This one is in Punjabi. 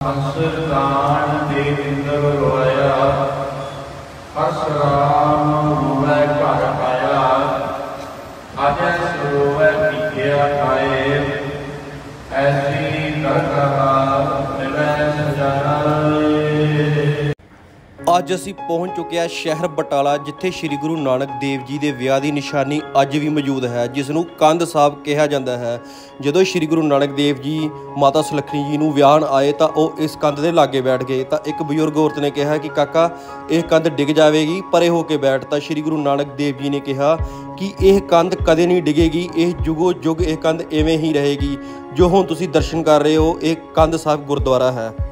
ਹੰਸਦਾਨ ਦੇ ਇੰਦਰ ਰੋਇਆ, ਹਰਸ ਰਾਮ ਹੋਵੇ ਘਰ ਆਇਆ, ਅਜੈ ਸਰੋਵੈ ਪੀਖਿਆ ਖਾਏ, ਐਸੀ ਕਰ ਕਹਾ ਮਿਲੈ ਸਜਾਏ। ਅੱਜ ਅਸੀਂ ਪਹੁੰਚ ਚੁੱਕੇ ਹਾਂ ਸ਼ਹਿਰ ਬਟਾਲਾ, ਜਿੱਥੇ ਸ਼੍ਰੀ ਗੁਰੂ ਨਾਨਕ ਦੇਵ ਜੀ ਦੇ ਵਿਆਹ ਦੀ ਨਿਸ਼ਾਨੀ ਅੱਜ ਵੀ ਮੌਜੂਦ ਹੈ, ਜਿਸ ਨੂੰ ਕੰਧ ਸਾਹਿਬ ਕਿਹਾ ਜਾਂਦਾ ਹੈ। ਜਦੋਂ ਸ਼੍ਰੀ ਗੁਰੂ ਨਾਨਕ ਦੇਵ ਜੀ ਮਾਤਾ ਸੁਲੱਖਣੀ ਜੀ ਨੂੰ ਵਿਆਹਣ ਆਏ ਤਾਂ ਉਹ ਇਸ ਕੰਧ ਦੇ ਲਾਗੇ ਬੈਠ ਗਏ। ਤਾਂ ਇੱਕ ਬਜ਼ੁਰਗ ਔਰਤ ਨੇ ਕਿਹਾ ਕਿ ਕਾਕਾ ਇਹ ਕੰਧ ਡਿੱਗ ਜਾਵੇਗੀ, ਪਰੇ ਹੋ ਕੇ ਬੈਠ। ਤਾਂ ਸ਼੍ਰੀ ਗੁਰੂ ਨਾਨਕ ਦੇਵ ਜੀ ਨੇ ਕਿਹਾ ਕਿ ਇਹ ਕੰਧ ਕਦੇ ਨਹੀਂ ਡਿੱਗੇਗੀ, ਇਹ ਜੁਗੋ ਜੁਗ ਇਹ ਕੰਧ ਇਵੇਂ ਹੀ ਰਹੇਗੀ। ਜੋ ਹੁਣ ਤੁਸੀਂ ਦਰਸ਼ਨ ਕਰ ਰਹੇ ਹੋ ਇਹ ਕੰਧ ਸਾਹਿਬ ਗੁਰਦੁਆਰਾ ਹੈ।